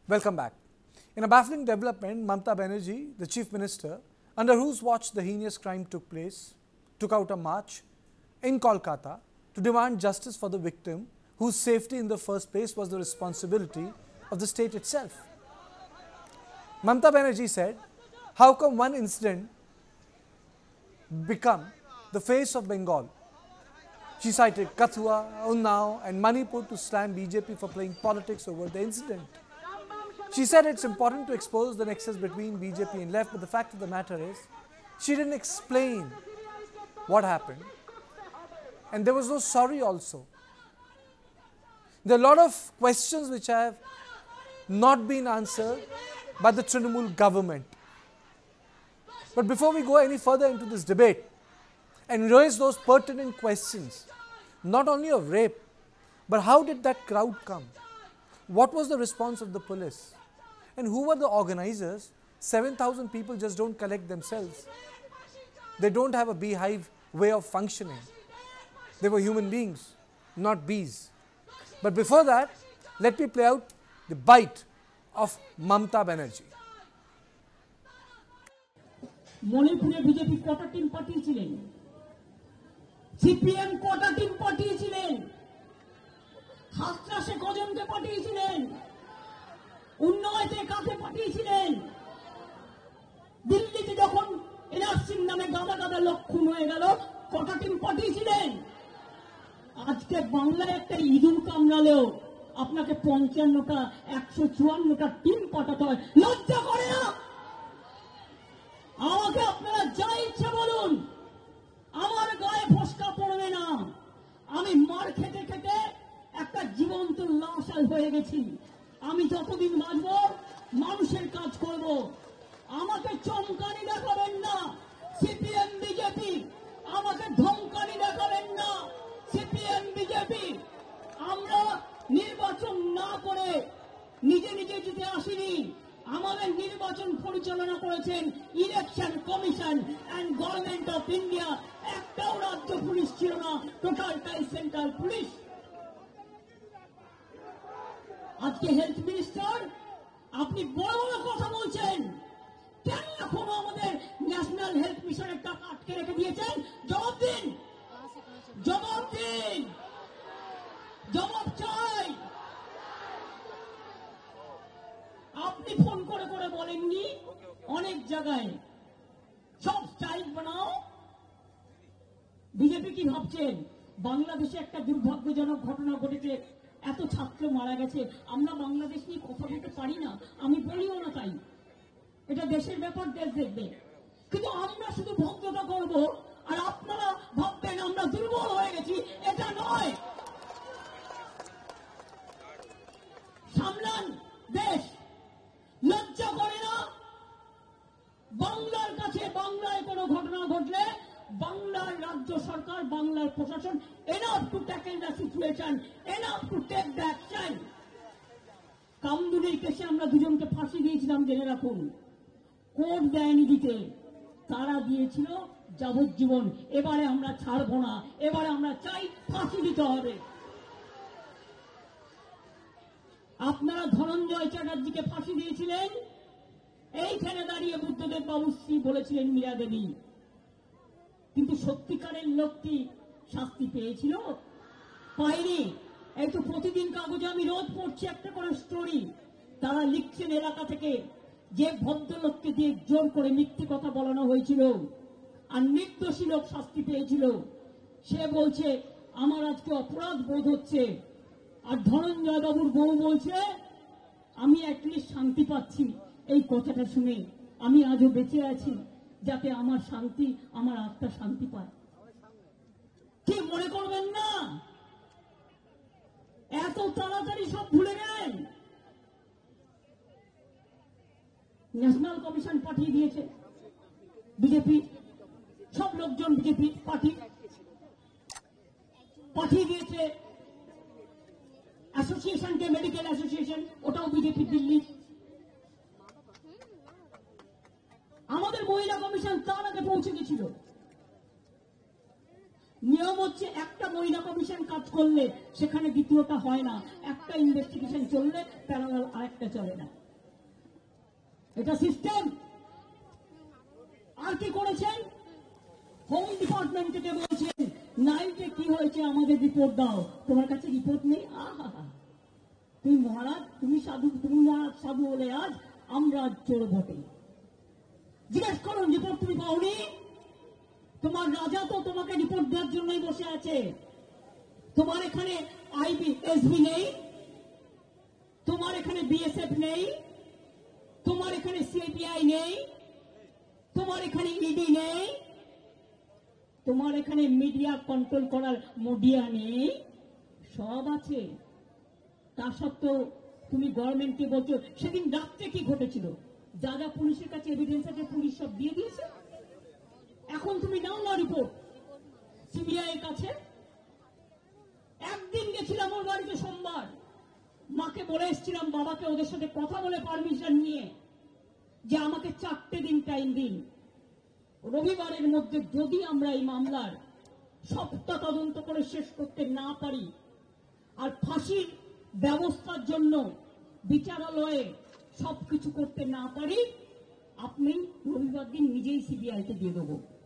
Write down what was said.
Welcome back. In a baffling development, Mamata Banerjee, the Chief Minister, under whose watch the heinous crime took place, took out a march in Kolkata to demand justice for the victim, whose safety in the first place was the responsibility of the state itself. Mamata Banerjee said, how come one incident become the face of Bengal? She cited Kathua, Unnao and Manipur to slam BJP for playing politics over the incident. She said it's important to expose the nexus between BJP and left, but the fact of the matter is, she didn't explain what happened. And there was no sorry also. There are a lot of questions which have not been answered by the Trinamool government. But before we go any further into this debate and raise those pertinent questions, not only of rape, but how did that crowd come? What was the response of the police? And who were the organizers? 7,000 people just don't collect themselves. They don't have a beehive way of functioning. They were human beings, not bees. But before that, let me play out the bite of Mamata Banerjee. মণিপুরে BJP কোটা team পাঠিয়েছিলেন, CPM কোটা team পাঠিয়েছিলেন, হাতরাসে কজনকে পাঠিয়েছিলেন, উন্নয়তে কাকে পাঠিয়েছিলেন, দিল্লিতে যখন এনআরসির নামে গাদা গাদা লোক খুন হয়ে গেল কোটা টিম পাঠিয়েছিলেন। আজকে বাংলায় একটা ইঁদুর কামড়ালেও আপনাকে ৫৫টা ১৫৪টা টিম পাঠাতে হয়, লজ্জা করে না? আমাকে আপনারা যা ইচ্ছা বলুন, আমার গায়ে ফসকা পড়বে না। আমি মার খেতে খেতে একটা জীবন্ত লাশ হয়ে গেছি। আমি যতদিন বাঁচব মানুষের কাজ করব। আমাকে চমকানি দেখাবেন না সিপিএম বিজেপি, আমাকে ধমকানি দেখাবেন না সিপিএম বিজেপি। আমরা নির্বাচন না করে নিজে নিজে জিতে আসিনি, আমাদের নির্বাচন পরিচালনা করেছেন election commission and government of India. একটাও রাজ্য পুলিশ ছিল না, টোটালটাই সেন্ট্রাল পুলিশ। আজকে হেলথ মিনিস্টার আপনি বড় বড় কথা বলছেন, কেন এখনো আমাদের ন্যাশনাল হেলথ মিশনের টাকা আটকে রেখে দিয়েছেন? জবাব দিন, জবাব দিন, জবাব চাই। আপনি ফোন করে করে বলেননি অনেক জায়গায় সব স্টাইল বানাও। বিজেপি কি ভাবছেন বাংলাদেশে একটা দুর্ভাগ্যজনক ঘটনা ঘটেছে, এত ছাত্র মারা গেছে, আমরা বাংলাদেশ নিয়ে কথা বলতে পারি না? আমি বলিও না, তাই এটা দেশের ব্যাপার, দেশ দেখবে। কিন্তু আমরা শুধু ভদ্রতা করব আর আপনারা ভাববেন আমরা দুর্বল হয়ে গেছি, এটা নয়। সামলান দেশ, লজ্জা করে না? বাংলার কাছে বাংলায় কোনো ঘটনা ঘটলে বাংলার রাজ্য সরকার, বাংলার প্রশাসন enough to tackle the situation, enough to take the action. কামদুনির কেসে আমরা দুজনকে ফাঁসি দিয়েছিলাম, জেনে রাখুন। কোর্ট দেয়নি দিতে, তারা দিয়েছিল যাবজ্জীবন। এবারে আমরা ছাড়বো না, এবারে আমরা চাই ফাঁসি দিতে হবে। আপনারা ধনঞ্জয় চ্যাটার্জিকে ফাঁসি দিয়েছিলেন, এইখানে দাঁড়িয়ে বুদ্ধদেব বাবুশ্রী বলেছিলেন মীরা দেবী, কিন্তু সত্যিকারের লোক কি শাস্তি পেয়েছিল? পায়নি। এই তো প্রতিদিন কাগজে আমি রোজ পড়ছি একটা করে স্টোরি, তারা লিখছেন এলাকা থেকে যে ভদ্রলোককে দিয়ে জোর করে মিথ্যে কথা বলানো হয়েছিল আর নির্দোষী লোক শাস্তি পেয়েছিল, সে বলছে আমার আজকে অপরাধ বোধ হচ্ছে। আর ধনঞ্জয় বাবুর বউ বলছে আমি অ্যাটলিস্ট শান্তি পাচ্ছি। এই কথাটা শুনে আমি আজও বেঁচে আছি, যাতে আমার শান্তি, আমার আত্মা শান্তি পায়। কি মনে করবেন না এত তাড়াতাড়ি সব ভুলে গেলেন? ন্যাশনাল কমিশন পাঠিয়ে দিয়েছে বিজেপি, সব লোকজন বিজেপি পার্টি পাঠিয়ে দিয়েছে অ্যাসোসিয়েশনকে, মেডিকেল অ্যাসোসিয়েশন, ওটাও বিজেপি দিল্লি। আমাদের মহিলা কমিশন তার আগে পৌঁছে গেছিল। নিয়ম হচ্ছে একটা মহিলা কমিশন কাজ করলে সেখানে দ্বিতীয়টা হয় না, একটা ইনভেস্টিগেশন চললে প্যারালাল আরেকটা চলে না, এটা সিস্টেম। আর কি করেছেন? হোম ডিপার্টমেন্ট থেকে বলছেন নাইটে কি হয়েছে আমাদের রিপোর্ট দাও। তোমার কাছে রিপোর্ট নেই? আহা, তুমি মহারাজ, তুমি সাধু, তুমি মহারাজ সাধু বলে আজ আমরা চোর ভোটে। জিজ্ঞেস করুন রিপোর্ট তুমি পাওনি? তোমার রাজা তো তোমাকে রিপোর্ট দেওয়ার জন্যই বসে আছে। তোমার এখানে আইবি এসবি নেই, তোমার এখানে বিএসএফ নেই, তোমার এখানে সিপিআই নেই, তোমার এখানে ইডি নেই, তোমার এখানে মিডিয়া কন্ট্রোল করার মিডিয়া নেই, সব আছে। তা সত্ত্বেও তুমি গভর্নমেন্টকে বলছো। সেদিন রাত্রে কি ঘটেছিল? যা যা পুলিশের কাছে এভিডেন্স আছে পুলিশ সব দিয়ে দিয়েছে। এখন তুমি নাও না রিপোর্ট সিবিআই এর কাছে। একদিন গেছিলাম ওর বাড়িতে সোমবার, মাকে বলে এসেছিলাম, বাবাকে ওদের সাথে কথা বলে পারমিশন নিয়ে যে আমাকে 4টে দিন টাইম দিন, রবিবারের মধ্যে যদি আমরা এই মামলার সবটা তদন্ত করে শেষ করতে না পারি আর ফাঁসির ব্যবস্থার জন্য বিচারালয়ে সবকিছু করতে না পারি, আপনি রবিবার দিন নিজেই সিবিআইকে দিয়ে দেবো।